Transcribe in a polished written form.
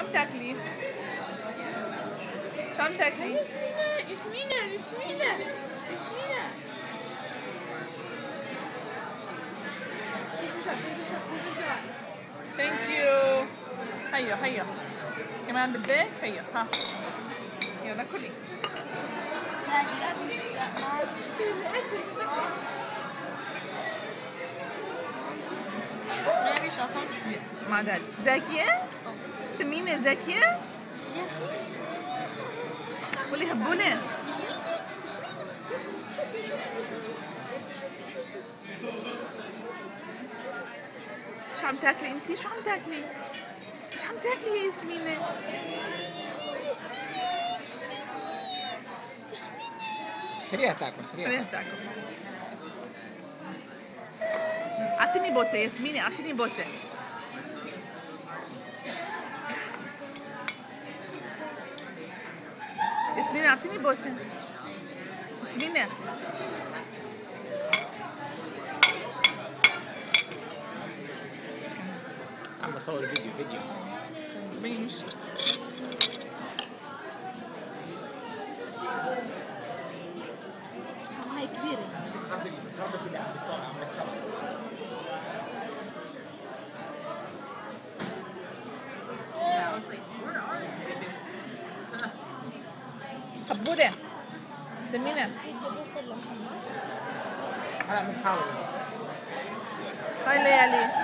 عم تاكلي؟ شو عم تاكلي؟ ياسمينة ثانك يو. هيو كمان بدك؟ هيو ها يلا كلي. مع داد. زاكية؟ سمينة زاكية؟ قولي هبونة. شو عم تاكلي انتي؟ شو عم تاكلي؟ ايش عم تاكلي يا ياسمينة؟ خليها تاكل. اعطيني بوسة ياسمينة، اعطيني بوسة. ياسمينة اعطيني بوسة. ياسمينة عم بصور فيديو. ماشي. هاي كبيرة. حبودة سمينة. هلا بنحاول. هاي ليالي.